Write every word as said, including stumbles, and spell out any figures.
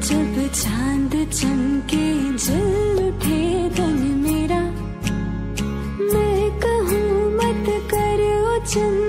जब चांद चमके जल उठे तन मेरा, मैं कहूँ मत कर ओ चंदा